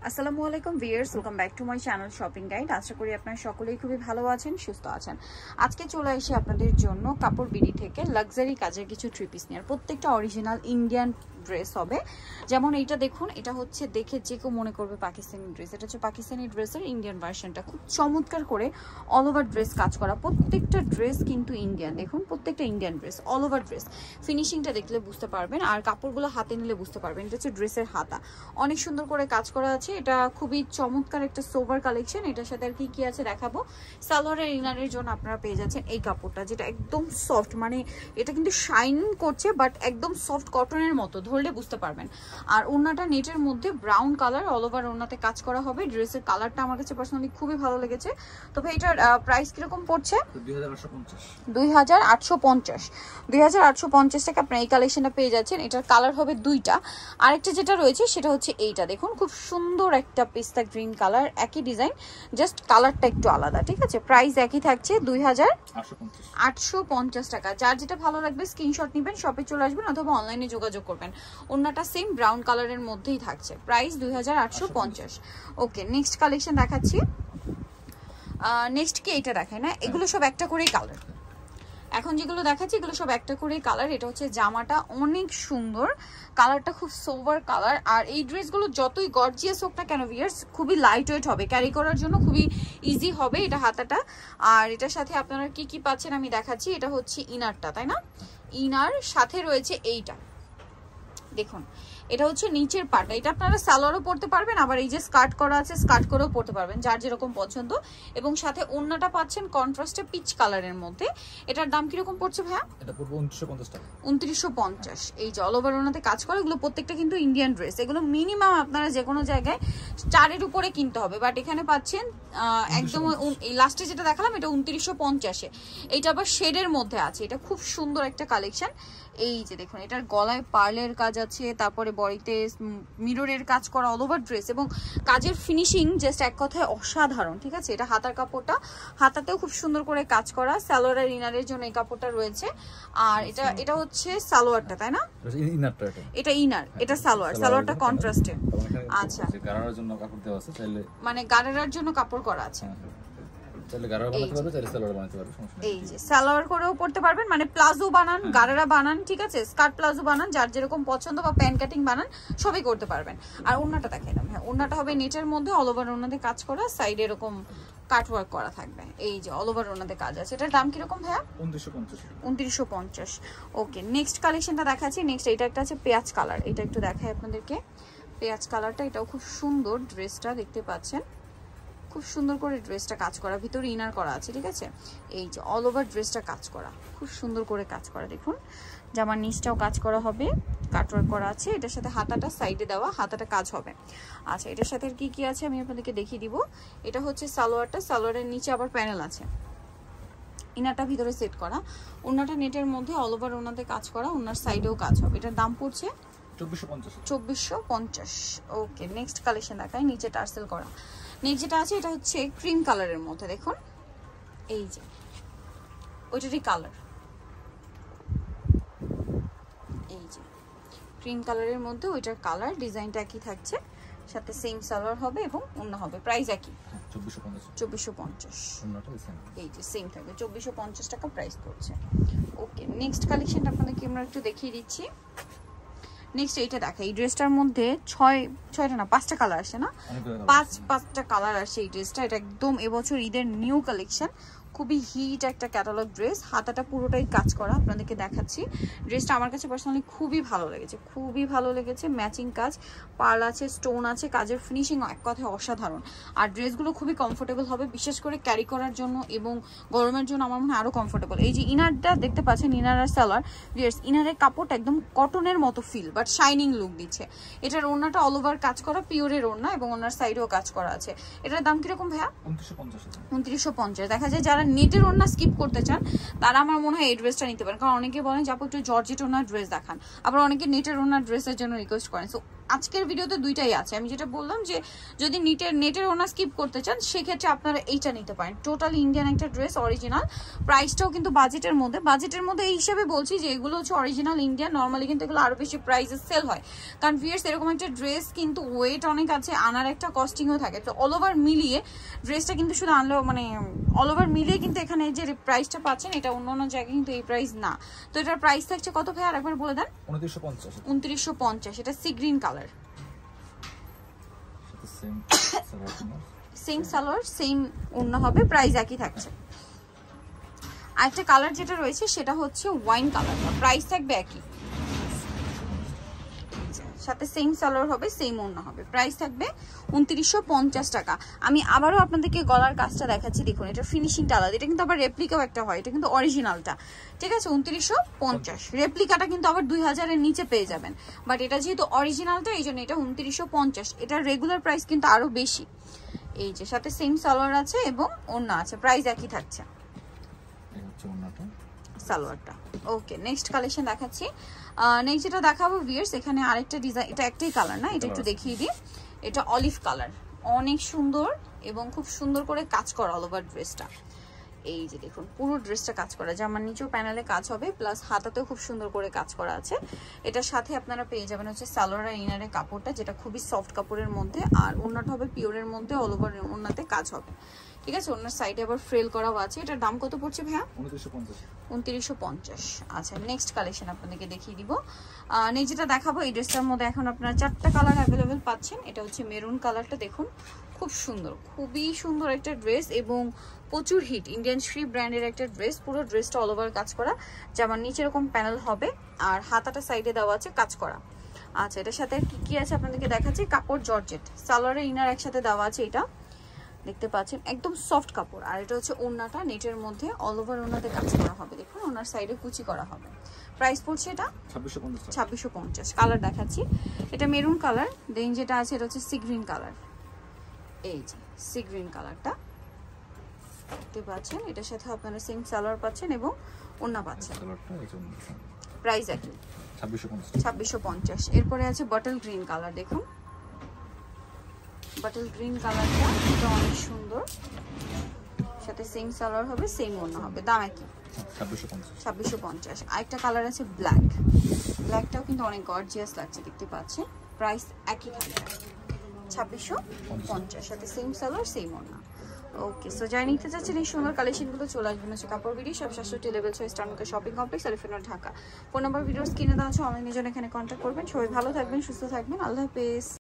আসসালামু আলাইকুম viewers, welcome back to my channel shopping guide. আশা করি আপনারা সকলেই খুবই ভালো আছেন, সুস্থ আছেন। আজকে চলে এসে আপনাদের জন্য কাপড় বিডি থেকে লাক্সারি কাজের কিছু থ্রি পিস নিয়ে, প্রত্যেকটা অরিজিনাল ইন্ডিয়ান ড্রেস হবে। যেমন এইটা দেখুন, এটা হচ্ছে দেখে যে কেউ মনে করবে পাকিস্তানি ড্রেস। এটা হচ্ছে পাকিস্তানি ড্রেসের ইন্ডিয়ান ভার্সনটা, খুব চমৎকার করে অল ওভার ড্রেস কাজ করা। প্রত্যেকটা ড্রেস কিন্তু ইন্ডিয়ান, দেখুন প্রত্যেকটা Indian dress, all over dress. ফিনিশিংটা দেখলে বুঝতে পারবেন, আর কাপড়গুলো হাতে নিলে বুঝতে পারবেন। এটা হচ্ছে ড্রেসের হাতা, অনেক সুন্দর করে কাজ করা আছে। এটা খুবই চমৎকার একটা সোভার কালেকশন। এটার সাথে আর কি আছে দেখাবো। সালোয়ারের ইনারের জন্য আপনারা পেয়ে যাচ্ছেন এই কাপড়টা, যেটা একদম সফট, মানে এটা কিন্তু শাইন করছে বাট একদম সফট কটনের মতো, ধরলে বুঝতে পারবেন। আর ওড়নাটা নেটের মধ্যে ব্রাউন কালার, অল ওভার ওড়নাতে কাজ করা হবে। ড্রেসের কালারটা আমার কাছে পার্সোনালি খুবই ভালো লেগেছে। তবে এটার প্রাইস কিরকম পড়ছে? 2850 টাকা আপনারা এই কালেকশনটা পেয়ে যাচ্ছেন। এটার কালার হবে দুইটা। আরেকটা যেটা রয়েছে সেটা হচ্ছে এইটা, দেখুন খুব সুন্দর একটা পিস্তা গ্রিন কালার, একই ডিজাইন, জাস্ট কালারটা একটু আলাদা। ঠিক আছে, প্রাইস একই থাকছে 2850 টাকা। যার যেটা ভালো লাগবে স্ক্রিনশট নেবেন, শপে চলে আসবেন অথবা অনলাইনে যোগাযোগ করবেন। ওড়নাটা সেম ব্রাউন কালারের মধ্যেই থাকছে, প্রাইস 2850। ওকে, নেক্সট কালেকশন দেখাচ্ছি। নেক্সট কি এটা দেখায় না, এগুলো সব একটা করেই কালার। এখন যেগুলো দেখাচ্ছি এগুলো সব একটা করেই কালার। এটা হচ্ছে জামাটা, অনেক সুন্দর কালারটা, খুব সোভার কালার। আর এই ড্রেসগুলো যতই গর্জিয়াস হোক না কেন ভিউয়ার্স, খুবই লাইট ওয়েট হবে, ক্যারি করার জন্য খুবই ইজি হবে এটা হাতাটা। আর এটার সাথে আপনারা কি কি পাচ্ছেন আমি দেখাচ্ছি। এটা হচ্ছে ইনারটা, তাই না? ইনার সাথে রয়েছে এইটা, দেখুন এটা হচ্ছে নিচের পার্ট। এটা আপনারা সালোয়ারও পরতে পারবেন, আবার এই যে স্কার্ট করা আছে স্কার্ট করেও পরতে পারবেন, যার যেরকম পছন্দ। এবং সাথে ওড়নাটা পাচ্ছেন কন্ট্রাস্টে পিচ কালারের মধ্যে। এটার দাম কিরকম পড়ছে ভাইয়া? এটা পড়বে 2950 টাকা। 2950। এই যে অল ওভার ওড়নাতে কাজ করে, এগুলো প্রত্যেকটা কিন্তু ইন্ডিয়ান ড্রেস। এগুলো মিনিমাম আপনারা যে কোনো জায়গায় 4-এর উপরে কিনতে হবে, বাট এখানে পাচ্ছেন একদম এই লাস্টে যেটা দেখালাম এটা 2950-এ। এইটা আবার শেডের মধ্যে আছে, এটা খুব সুন্দর একটা কালেকশন। এই যে দেখুন, এটার গলায় পার্লের কাজ আছে, তারপরে বডিতে মিররের কাজ করা, অল ওভার ড্রেস, এবং কাজের ফিনিশিং জাস্ট এক কথায় অসাধারণ। ঠিক আছে, এটা হাতার কাপড়টা, হাতাতেও খুব সুন্দর করে কাজ করা। সালোয়ার ইনারের জন্য এই কাপড়টা রয়েছে। আর এটা হচ্ছে সালোয়ারটা, তাই না? এটা ইনার, এটা সালোয়ার, সালোয়ারটা কন্ট্রাস্টে। আচ্ছা, গারারার জন্য কাপড় দেওয়া আছে, চাইলে মানে গারারার জন্য কাপড় করা আছে। চাইলে গারারা বানাতে পারবে, চাইলে সালোয়ার বানাতে পারবে, সমস্যা নেই। এই যে সালোয়ার করেও পড়তে পারবেন, মানে প্লাজো বানান, গারারা বানান, ঠিক আছে, স্কার্ট প্লাজো বানান, যার যেরকম পছন্দ, বা প্যান্ট কাটিং বানান, সবই করতে পারবেন। আর ওড়নাটা দেখাইলাম, হ্যাঁ ওড়নাটা হবে নেটের মধ্যে, অল ওভার ওড়নাতে কাজ করা, সাইডে এরকম কাট ওয়ার্ক করা থাকবে। এই যে অল ওভার ওড়নাতে কাজ আছে। এটার দাম কিরকম ভাইয়া? 2950। ওকে, নেক্সট কালেকশনটা দেখাচ্ছি। নেক্সট এটা একটা আছে পেঁয়াজ কালার, এটা একটু দেখাই আপনাদেরকে। পেঁয়াজ কালারটা, এটাও খুব সুন্দর, ড্রেসটা দেখতে পাচ্ছেন খুব সুন্দর করে ড্রেসটা কাজ করা, ভিতরে ইনার করা আছে। ঠিক আছে, এই যে অল ওভার ড্রেসটা কাজ করা, খুব সুন্দর করে কাজ করা। দেখুন জামার নিচটাও কাজ করা হবে, কাটওয়ার্ক করা আছে। এটার সাথে হাতাটা সাইডে দেওয়া, হাতাটা কাজ হবে। আচ্ছা, এটার সাথে কি কি আছে আমি আপনাদেরকে দেখিয়ে দিব। এটা হচ্ছে সালোয়ারটা, সালোয়ারের নিচে আবার প্যানেল আছে, ইনারটা ভিতরে সেট করা। ওড়নাটা নেটের মধ্যে, অল ওভার ওড়নাতে কাজ করা, ওড়নার সাইডেও কাজ হবে। এটার দাম পড়ছে 2450। ওকে, নেক্সট কালেকশন দেখাই। নিচে টার্সেল করা। নেক্সট যেটা আছে এটা হচ্ছে ক্রিম কালারের মধ্যে, দেখুন এই যে ওইটারই কালার, এই যে ক্রিম কালারের মধ্যে ওইটার কালার, ডিজাইনটা একই থাকছে, সাথে সেম সালোয়ার হবে এবং ওড়না হবে। প্রাইস একই 2450। এই যে সেম থাকবে, 2450 টাকা প্রাইস পড়ছে। ওকে, নেক্সট কালেকশনটা আপনাদেরকে আমরা একটু দেখিয়ে দিচ্ছি। নেক্সট এইটা দেখা, এই ড্রেসটার মধ্যে 5টা কালার আসে না, 5টা কালার আসে এই ড্রেসটা। এটা একদম এবছর ঈদের নিউ কালেকশন, খুবই হিট একটা ক্যাটালগ ড্রেস। হাতাটা পুরোটাই কাজ করা, আপনাদেরকে দেখাচ্ছি। ড্রেসটা আমার কাছে পার্সোনালি খুবই ভালো লেগেছে, খুবই ভালো লেগেছে। ম্যাচিং কাজ, পার্ল আছে, স্টোন আছে, কাজের ফিনিশিং এক কথায় অসাধারণ। আর ড্রেসগুলো খুবই কমফোর্টেবল হবে, বিশেষ করে ক্যারি করার জন্য এবং গরমের জন্য আমার মনে হয় আরও কমফোর্টেবল। এই যে ইনারটা দেখতে পাচ্ছেন, ইনার আর সালোয়ার, ভিউয়ার্স ইনারের কাপড়টা একদম কটনের মতো ফিল, বাট শাইনিং লুক দিচ্ছে। এটার ওড়নাটা অল ওভার কাজ করা, পিওরের ওড়না, এবং ওনার সাইডেও কাজ করা আছে। এটার দাম কিরকম ভাইয়া? 2950। দেখা যায় যারা নেটের ওড়না স্কিপ করতে চান তারা আমার মনে হয় এই ড্রেসটা নিতে পারেন, কারণ অনেকে বলেন যে আপু একটু জর্জেট ওড়নার ড্রেস দেখান, আবার অনেকে নেটের ওড়নার ড্রেসের জন্য রিকোয়েস্ট করেন। সো আজকের ভিডিওতে দুইটাই আছে। আমি যেটা বললাম যে যদি নেটের ওনা স্কিপ করতে চান সেক্ষেত্রে আপনারা এইটা নিতে পারেন। টোটাল ইন্ডিয়ান একটা ড্রেস, অরিজিনাল, প্রাইসটাও কিন্তু বাজেটের মধ্যে এই হিসাবে বলছি যে এগুলো হচ্ছে অরিজিনাল ইন্ডিয়ান। নর্মালি কিন্তু এগুলো আরো বেশি প্রাইসে সেল হয়, কারণ ভিউয়ার্স এরকম একটা ড্রেস কিন্তু ওয়েট অনেক আছে, আনার একটা কস্টিংও থাকে। তো অল ওভার মিলিয়ে ড্রেসটা কিন্তু শুধু আনলেও মানে অল ওভার মিলিয়ে কিন্তু এখানে যে প্রাইসটা পাচ্ছেন এটা অন্য অন্য জায়গায় কিন্তু এই প্রাইস না। তো এটার প্রাইস থাকছে কত ভাই আরেকবার বলে দেন? 2950। এটা sea green colour, same salwar same ওড়না হবে, প্রাইস একই থাকছে। আরেকটা কালার যেটা রয়েছে সেটা হচ্ছে ওয়াইন কালারটা, প্রাইস থাকবে একই, সাথে সেম সালোয়ার হবে, সেম ওড়না হবে, প্রাইস থাকবে 2950 টাকা। আমি আবারও আপনাদেরকে গলার কাজটা দেখাচ্ছি, দেখুন এটা ফিনিশিংটা আলাদা, এটা কিন্তু আবার রেপ্লিকাও একটা হয়, এটা কিন্তু অরিজিনালটা, ঠিক আছে 2950। রেপ্লিকাটা কিন্তু আবার 2000-এর নিচে পেয়ে যাবেন, বাট এটা যেহেতু অরিজিনালটা এই জন্য এটা 2950। এটার রেগুলার প্রাইস কিন্তু আরো বেশি। এই যে সাথে সেম সালোয়ার আছে এবং ওড়না আছে, প্রাইস একই থাকছে সালোয়ারটা। ওকে, নেক্সট কালেকশন দেখাচ্ছি। নেক্সট যেটা দেখাবো ভিউয়ার্স, এখানে আরেকটা ডিজাইন, এটা একটাই কালার না, এটা একটু দেখিয়ে দিই। এটা অলিভ কালার, অনেক সুন্দর এবং খুব সুন্দর করে কাজ করা অল ওভার ড্রেসটা। এই যে দেখুন পুরো ড্রেসটা কাজ করা, জামার নিচেও প্যানেলে কাজ হবে, প্লাস হাতাতেও খুব সুন্দর করে কাজ করা আছে। এটার সাথে আপনারা পেয়ে যাবেন হচ্ছে সালোয়ার আর ইনারের কাপড়টা, যেটা খুবই সফট কাপড়ের মধ্যে, আর ওড়নাটা হবে পিওরের মধ্যে, অল ওভার ওড়নাতে কাজ হবে, ঠিক আছে। ওনার সাইডে আবার ফ্রেল করাও আছে। এটার দাম কত পড়ছে ভাইয়া? 2950। আচ্ছা, নেক্সট কালেকশন আপনাদেরকে দেখিয়ে দিব। নেক্সট যেটা দেখাবো, এই ড্রেসটার মধ্যে এখন আপনারা 4টা কালার অ্যাভেলেবেল পাচ্ছেন। এটা হচ্ছে মেরুন কালারটা, দেখুন খুব সুন্দর, খুবই সুন্দর একটা ড্রেস এবং প্রচুর হিট, ইন্ডিয়ান শ্রী ব্র্যান্ডের একটা ড্রেস। পুরো ড্রেসটা অল ওভার কাজ করা, যেমন নিচে এরকম প্যানেল হবে আর হাতাটা সাইডে দেওয়া আছে কাজ করা। আচ্ছা, এটার সাথে কি কি আছে আপনাদেরকে দেখাচ্ছি। কাপড় জর্জেট, সালোয়ারের ইনার একসাথে দেওয়া আছে, এটা দেখতে পাচ্ছেন একদম সফট কাপড়। আর এটা হচ্ছে ওড়নাটা নেটের মধ্যে, অল ওভার ওড়নাতে কাজ করা হবে, দেখুন ওনার সাইডে কুচি করা হবে। প্রাইস পড়ছে এটা 2650। কালার দেখাচ্ছি, এটা মেরুন কালার, দেন যেটা আছে এটা হচ্ছে সি গ্রিন কালার। এই যে সি গ্রিন কালারটা দেখতে পাচ্ছেন, এটার সাথে আপনারা সেম সালোয়ার পাচ্ছেন এবং ওড়না পাচ্ছেন, প্রাইস একই 2650। এরপরে আছে বটল গ্রিন কালার, দেখুন বটল গ্রিন কালারটা, এটা অনেক সুন্দর, সাথে সেম সালোয়ার হবে, সেম ওড়না হবে, দাম একই 2650। আরেকটা কালার আছে ব্ল্যাক, ব্ল্যাকটাও কিন্তু অনেক গর্জিয়াস লাগছে দেখতে পাচ্ছেন, প্রাইস একই থাকবে 2650, সাথে সেম সালোয়ার সেম ওড়না। ওকে, সো যাই নিতে চাচ্ছেন এই সুন্দর কালেকশনগুলো চলে আসবেন হচ্ছে কাপড় বিডি, সব 67 level 6 star market shopping complex, Elephant Road, Dhaka. Phone number videos কিনে দেওয়া আছে, অনলাইনের জন্য এখানে কন্ট্যাক্ট করবেন। সবাই ভালো থাকবেন, সুস্থ থাকবেন, আল্লাহ হাফেজ।